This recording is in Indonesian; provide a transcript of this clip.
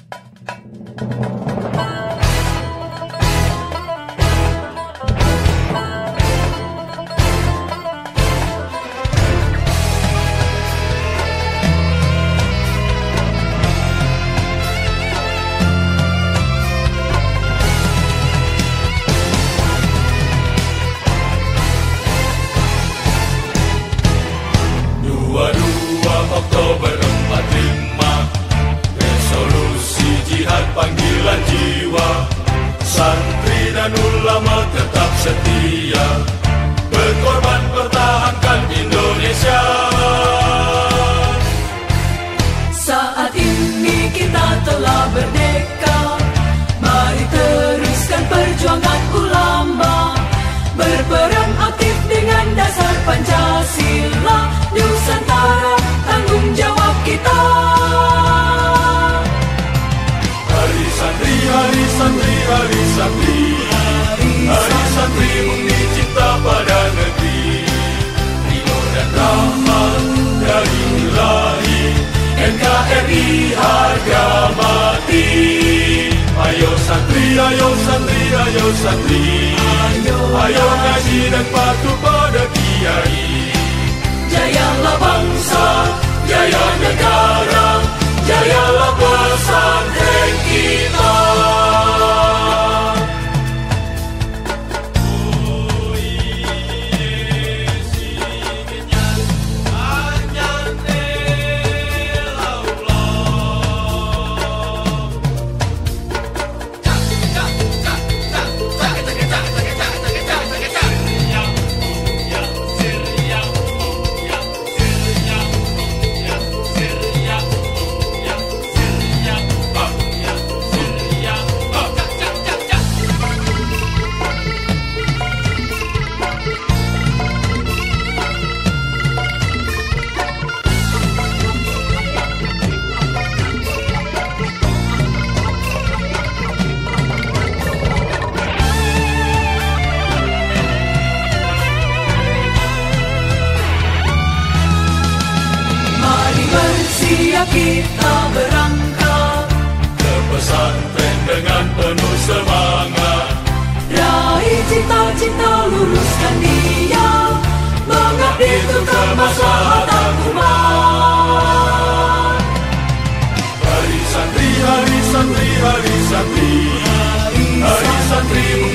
Oktober 45, resolusi jihad panggilan jiwa. Santri dan ulama tetap setia, berkorban pertahankan Indonesia. Saat ini kita telah merdeka, mari teruskan perjuangan ulama, berperan aktif dengan dasar Pancasila. Nusantara tanggung jawab kita. Hari santri, hari santri, hari santri, hari santri murni cinta pada negeri. Ridho dan rahmat dari Ilahi, NKRI harga mati. Ayo santri, ayo santri, ayo santri, ayo ngaji dan patuh pada kiai. Jayalah bangsa, jaya negara, jayalah pesantren kita. Kita berangkat ke pesantren dengan penuh semangat, raih cita-cita, luruskan niat, mengabdi untuk kemaslahatan umat. Hari santri, hari santri, hari santri, hari santri.